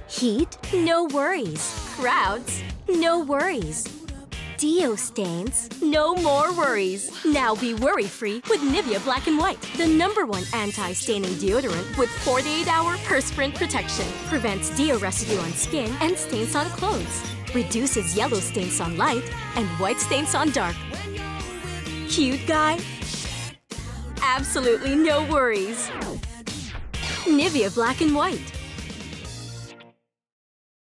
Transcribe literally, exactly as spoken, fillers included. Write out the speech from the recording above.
Heat? No worries. Crowds? No worries. Deo stains? No more worries. Now be worry-free with Nivea Black and White, the number one anti-staining deodorant with forty-eight hour perspirant protection. Prevents deo residue on skin and stains on clothes. Reduces yellow stains on light and white stains on dark. Cute guy? Absolutely no worries. Nivea Black and White.